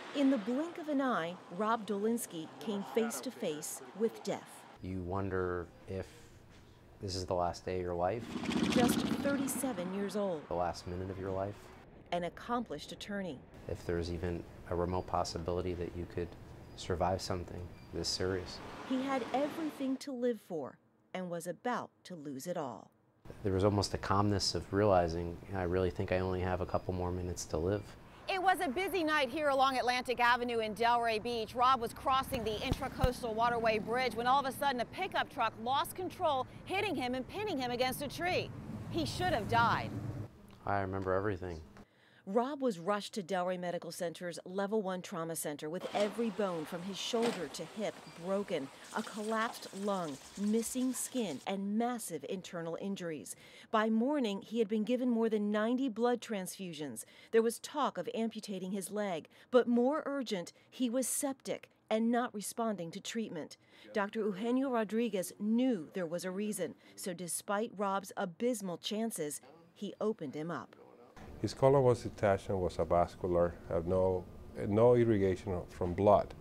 In the blink of an eye, Rob Dolinsky came face to face with death. You wonder if this is the last day of your life, Just 37 years old, the last minute of your life, an accomplished attorney. if there's even a remote possibility that you could survive something this serious. He had everything to live for and was about to lose it all. There was almost a calmness of realizing, I really think I only have a couple more minutes to live. It was a busy night here along Atlantic Avenue in Delray Beach. Rob was crossing the Intracoastal Waterway Bridge when all of a sudden a pickup truck lost control, hitting him and pinning him against a tree. He should have died. I remember everything. Rob was rushed to Delray Medical Center's Level 1 Trauma Center with every bone from his shoulder to hip broken, a collapsed lung, missing skin, and massive internal injuries. By morning, he had been given more than 90 blood transfusions. There was talk of amputating his leg, but more urgent, he was septic and not responding to treatment. Dr. Eugenio Rodriguez knew there was a reason, so despite Rob's abysmal chances, he opened him up. His colon was detached and was avascular, had no irrigation from blood.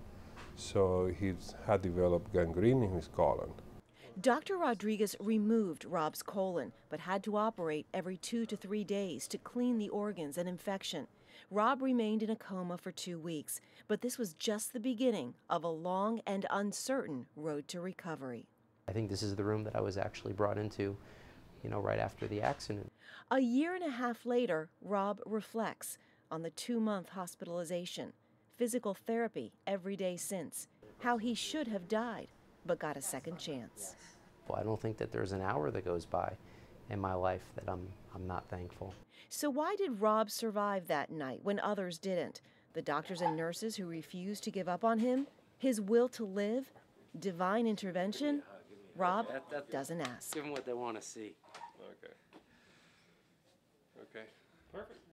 So he had developed gangrene in his colon. Dr. Rodriguez removed Rob's colon, but had to operate every 2 to 3 days to clean the organs and infection. Rob remained in a coma for 2 weeks, but this was just the beginning of a long and uncertain road to recovery. I think this is the room that I was actually brought into, right after the accident. A year and a half later, Rob reflects on the 2-month hospitalization, physical therapy every day since, how he should have died, but got a second chance. Well, I don't think that there's an hour that goes by in my life that I'm not thankful. So why did Rob survive that night when others didn't? The doctors and nurses who refused to give up on him? His will to live? Divine intervention? Rob doesn't ask. Give them what they want to see. Okay. Okay. Perfect.